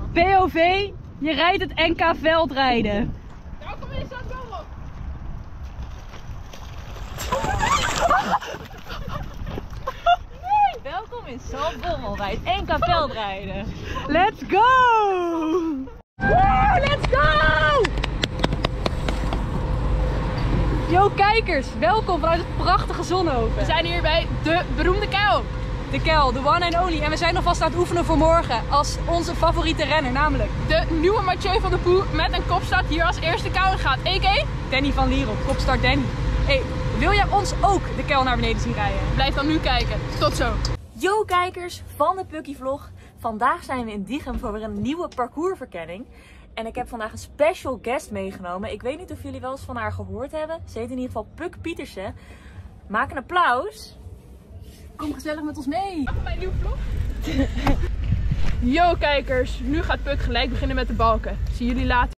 POV, je rijdt het NK veldrijden. Welkom in Zandbommel. Welkom in Zandbommel bij het NK veldrijden. Let's go! Woo, let's go! Yo kijkers, welkom vanuit het prachtige Zonhoven. We zijn hier bij de beroemde kuil. De Kel, de one and only. En we zijn nog vast aan het oefenen voor morgen als onze favoriete renner, namelijk De nieuwe Mathieu van der Poel met een kopstart hier als eerste kuil gaat. A.k. Danny van Lierop, kopstart Danny. Hey, wil jij ons ook de Kel naar beneden zien rijden? Blijf dan nu kijken. Tot zo. Yo kijkers van de Pukkie Vlog. Vandaag zijn we in Diegem voor weer een nieuwe parcoursverkenning. En ik heb vandaag een special guest meegenomen. Ik weet niet of jullie wel eens van haar gehoord hebben. Ze heet in ieder geval Puk Pietersen. Maak een applaus. Kom gezellig met ons mee. Welkom bij een nieuwe vlog. Yo kijkers, nu gaat Puk gelijk beginnen met de balken. Zie jullie later.